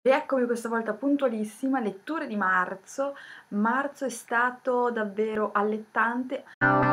Rieccomi questa volta puntualissima, letture di marzo. Marzo è stato davvero allettante.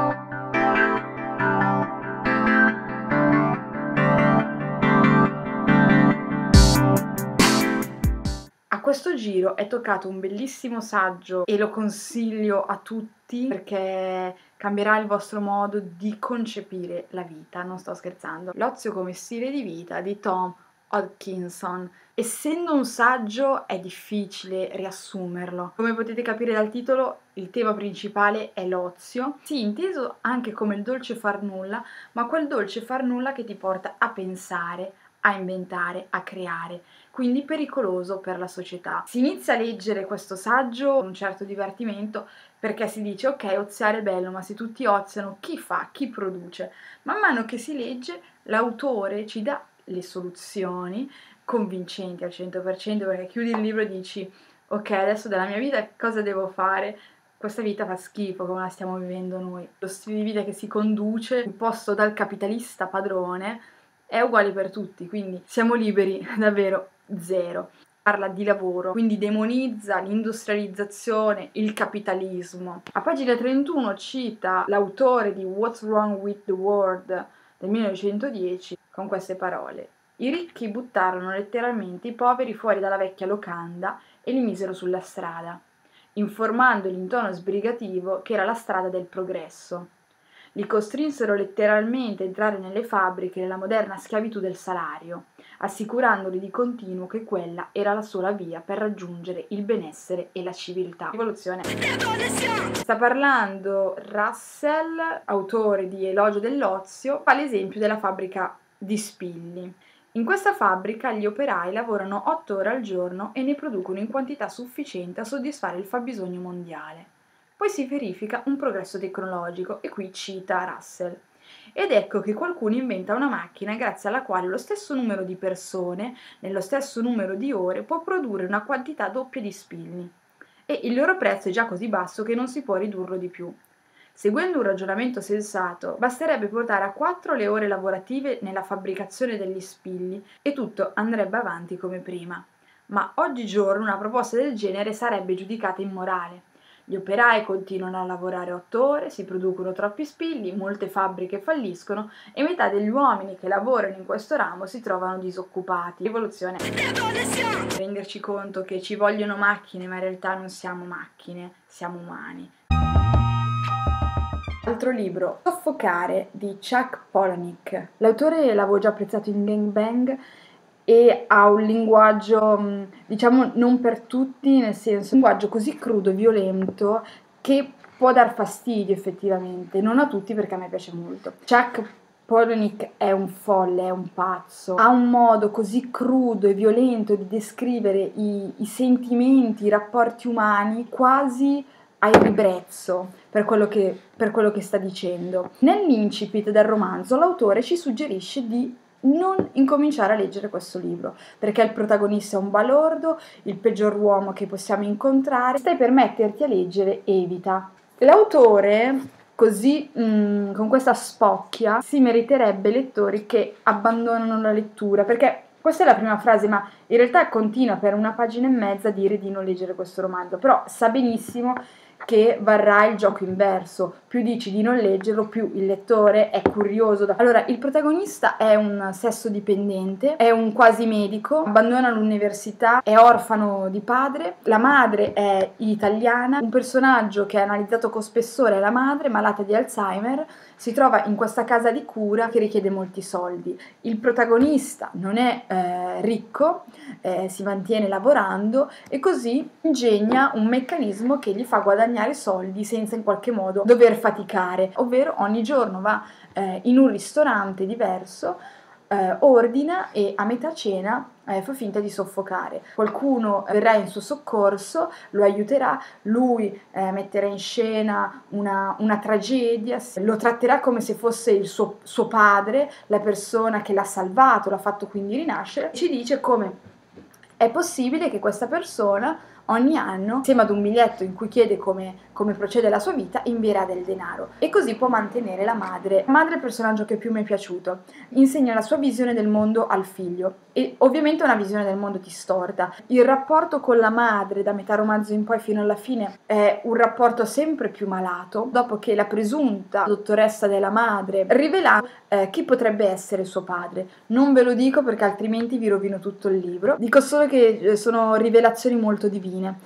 A questo giro è toccato un bellissimo saggio e lo consiglio a tutti perché cambierà il vostro modo di concepire la vita, non sto scherzando. L'ozio come stile di vita di Tom Hodkinson. Essendo un saggio è difficile riassumerlo. Come potete capire dal titolo, il tema principale è l'ozio, sì, inteso anche come il dolce far nulla, ma quel dolce far nulla che ti porta a pensare, a inventare, a creare, quindi pericoloso per la società. Si inizia a leggere questo saggio con un certo divertimento perché si dice ok, oziare è bello, ma se tutti oziano, chi fa, chi produce? Man mano che si legge, l'autore ci dà le soluzioni convincenti al 100% perché chiudi il libro e dici ok, adesso della mia vita cosa devo fare? Questa vita fa schifo come la stiamo vivendo noi. Lo stile di vita che si conduce, imposto dal capitalista padrone, è uguale per tutti, quindi siamo liberi davvero zero. Parla di lavoro, quindi demonizza l'industrializzazione, il capitalismo. A pagina 31 cita l'autore di What's Wrong with the World del 1910 con queste parole: i ricchi buttarono letteralmente i poveri fuori dalla vecchia locanda e li misero sulla strada, informandoli in tono sbrigativo che era la strada del progresso. Li costrinsero letteralmente a entrare nelle fabbriche nella moderna schiavitù del salario, assicurandoli di continuo che quella era la sola via per raggiungere il benessere e la civiltà. Rivoluzione. Sta parlando Russell, autore di Elogio dell'ozio, fa l'esempio della fabbrica di spilli. In questa fabbrica gli operai lavorano 8 ore al giorno e ne producono in quantità sufficiente a soddisfare il fabbisogno mondiale. Poi si verifica un progresso tecnologico, e qui cita Russell. Ed ecco che qualcuno inventa una macchina grazie alla quale lo stesso numero di persone, nello stesso numero di ore, può produrre una quantità doppia di spilli. E il loro prezzo è già così basso che non si può ridurlo di più. Seguendo un ragionamento sensato, basterebbe portare a 4 le ore lavorative nella fabbricazione degli spilli e tutto andrebbe avanti come prima. Ma oggigiorno una proposta del genere sarebbe giudicata immorale. Gli operai continuano a lavorare 8 ore, si producono troppi spilli, molte fabbriche falliscono e metà degli uomini che lavorano in questo ramo si trovano disoccupati. Rivoluzione. Renderci conto che ci vogliono macchine, ma in realtà non siamo macchine, siamo umani. Altro libro, Soffocare di Chuck Palahniuk. L'autore l'avevo già apprezzato in Gang Bang e ha un linguaggio, diciamo, non per tutti, nel senso, un linguaggio così crudo e violento che può dar fastidio effettivamente, non a tutti perché a me piace molto. Chuck Palahniuk è un folle, è un pazzo, ha un modo così crudo e violento di descrivere i sentimenti, i rapporti umani, quasi hai ribrezzo per quello che sta dicendo. Nell'incipit del romanzo l'autore ci suggerisce di non incominciare a leggere questo libro, perché il protagonista è un balordo, il peggior uomo che possiamo incontrare. Stai per metterti a leggere, evita. L'autore, così con questa spocchia, si meriterebbe lettori che abbandonano la lettura, perché questa è la prima frase, ma in realtà continua per una pagina e mezza a dire di non leggere questo romanzo, però sa benissimo che varrà il gioco inverso, più dici di non leggerlo, più il lettore è curioso. Allora, il protagonista è un sesso dipendente, è un quasi medico, abbandona l'università, è orfano di padre, la madre è italiana, un personaggio che è analizzato con spessore è la madre, malata di Alzheimer, si trova in questa casa di cura che richiede molti soldi. Il protagonista non è ricco, si mantiene lavorando e così ingegna un meccanismo che gli fa guadagnare soldi senza in qualche modo dover faticare, ovvero ogni giorno va in un ristorante diverso, ordina e a metà cena fa finta di soffocare. Qualcuno verrà in suo soccorso, lo aiuterà, lui metterà in scena una tragedia, lo tratterà come se fosse il suo padre, la persona che l'ha salvato, l'ha fatto quindi rinascere. Ci dice come è possibile che questa persona ogni anno, insieme ad un biglietto in cui chiede come procede la sua vita, invierà del denaro e così può mantenere la madre. La madre è il personaggio che più mi è piaciuto, insegna la sua visione del mondo al figlio e ovviamente una visione del mondo distorta. Il rapporto con la madre da metà romanzo in poi fino alla fine è un rapporto sempre più malato, dopo che la presunta dottoressa della madre rivela chi potrebbe essere suo padre. Non ve lo dico perché altrimenti vi rovino tutto il libro, dico solo che sono rivelazioni molto divine.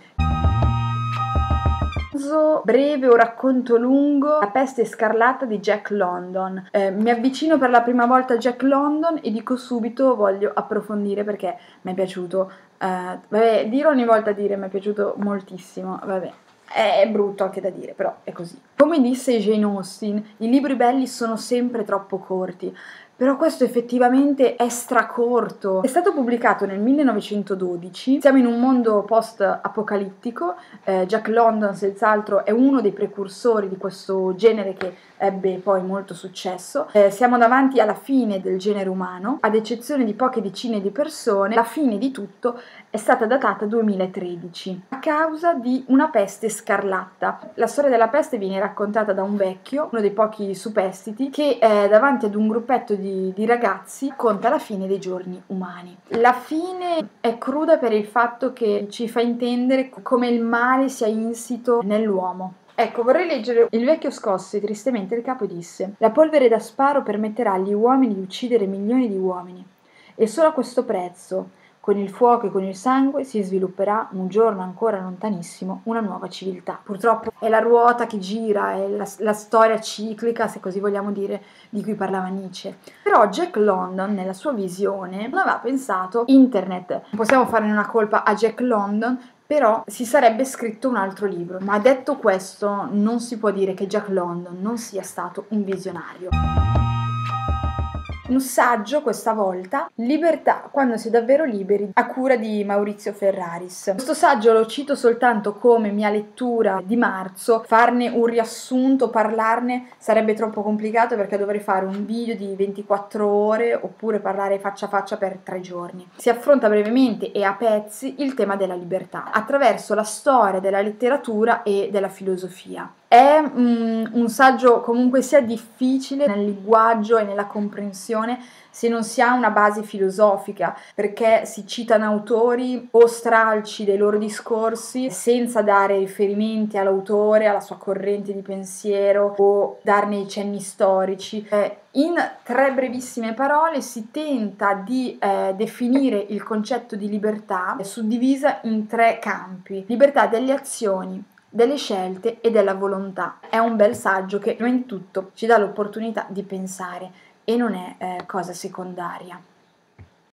Breve o racconto lungo, La peste scarlatta di Jack London. Mi avvicino per la prima volta a Jack London e dico subito voglio approfondire perché mi è piaciuto. Vabbè, dire ogni volta mi è piaciuto moltissimo, vabbè. È brutto anche da dire, però è così. Come disse Jane Austen, i libri belli sono sempre troppo corti. Però questo effettivamente è stracorto. È stato pubblicato nel 1912, siamo in un mondo post-apocalittico, Jack London senz'altro è uno dei precursori di questo genere che ebbe poi molto successo. Siamo davanti alla fine del genere umano, ad eccezione di poche decine di persone, la fine di tutto è stata datata 2013 a causa di una peste scarlatta. La storia della peste viene raccontata da un vecchio, uno dei pochi superstiti, che davanti ad un gruppetto di ragazzi conta la fine dei giorni umani. La fine è cruda per il fatto che ci fa intendere come il male sia insito nell'uomo. Ecco, vorrei leggere. Il vecchio scosse tristemente il capo e disse: la polvere da sparo permetterà agli uomini di uccidere milioni di uomini, e solo a questo prezzo, con il fuoco e con il sangue, si svilupperà, un giorno ancora lontanissimo, una nuova civiltà. Purtroppo è la ruota che gira, è la storia ciclica, se così vogliamo dire, di cui parlava Nietzsche. Però Jack London, nella sua visione, non aveva pensato internet. Non possiamo fare una colpa a Jack London, però si sarebbe scritto un altro libro. Ma detto questo, non si può dire che Jack London non sia stato un visionario. Un saggio, questa volta, Libertà, quando si è davvero liberi, a cura di Maurizio Ferraris. Questo saggio lo cito soltanto come mia lettura di marzo, farne un riassunto, parlarne sarebbe troppo complicato perché dovrei fare un video di 24 ore oppure parlare faccia a faccia per 3 giorni. Si affronta brevemente e a pezzi il tema della libertà, attraverso la storia della letteratura e della filosofia. È un saggio comunque sia difficile nel linguaggio e nella comprensione se non si ha una base filosofica, perché si citano autori o stralci dei loro discorsi senza dare riferimenti all'autore, alla sua corrente di pensiero o darne i cenni storici. In 3 brevissime parole si tenta di definire il concetto di libertà suddivisa in 3 campi: libertà delle azioni, delle scelte e della volontà. È un bel saggio che prima di tutto ci dà l'opportunità di pensare e non è cosa secondaria.